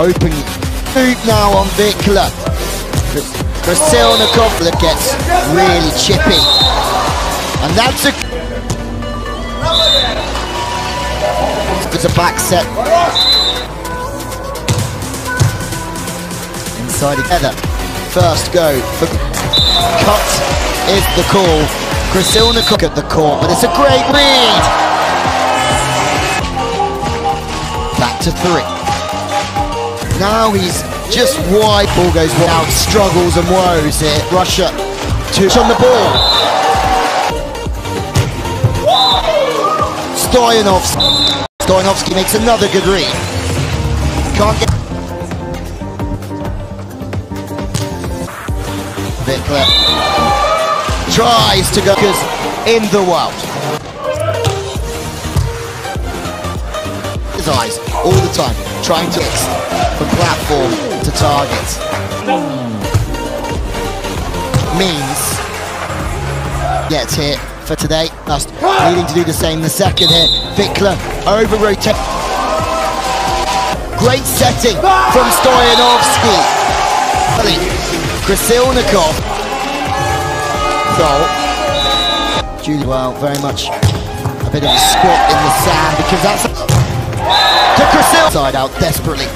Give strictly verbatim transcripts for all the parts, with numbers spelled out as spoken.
open boot now on Vikla. Krasilnikov gets really chippy. And that's a... It's a back set. Inside together. First go for cut is the call. Krasilnikov at the court, but it's a great read. Back to three. Now he's just wide. Ball goes without struggles and woes here. Russia two on the ball. Stoyanovsky. Stoyanovsky makes another good read. Can't get. Vikla tries to go because in the world. His eyes all the time trying to mix from platform to target. Means gets hit for today. Just needing to do the same in the second here. Vikla over rotate. Great setting from Stoyanovsky. Krasilnikov. Goal. Julie, well, very much a bit of a squat in the sand because that's a to Krasil. Side out desperately.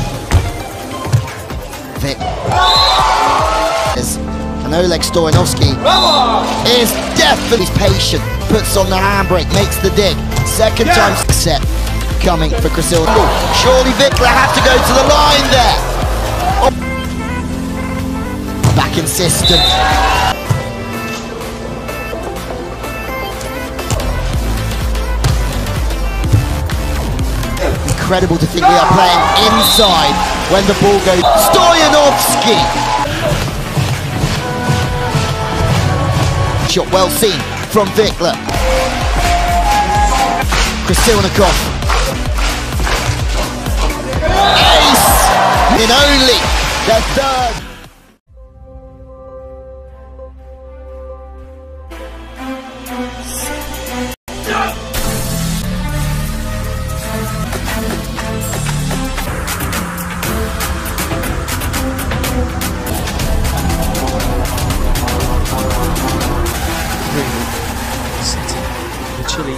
Vic. And Oleg Stoyanovsky is definitely patient. Puts on the handbrake, makes the dig. Second yeah. time set coming for Krasilnikov. Surely Vikla have to go to the line there. Oh. Back insistent. Incredible to think we are playing inside when the ball goes. Stoyanovsky! Shot well seen from Vikla. Krasilnikov. Ace! In only the third. Chile.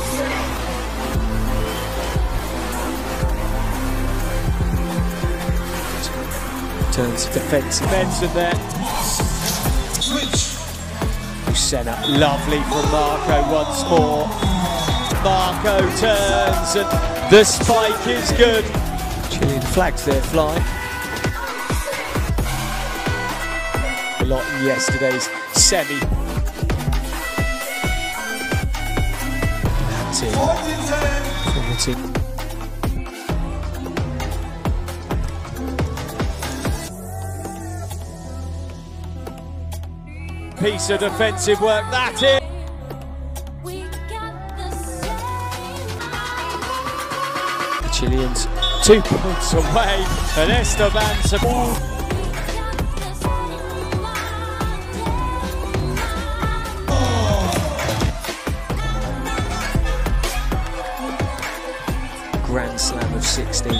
Turns defensive ends in there. Senna, lovely from Marco once more. Marco turns and the spike is good. Chilean flags there flying. A lot in yesterday's semi. From the team. Piece of defensive work, that is. The Chileans two points away, and Esteban support. Grand Slam of sixteen.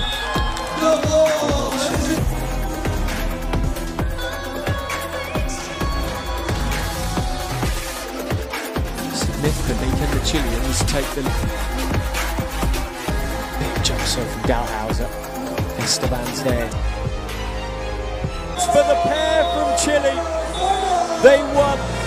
Significantly, can the Chileans take the big jump serve from Dalhauser? Esteban's there. For the pair from Chile, they won.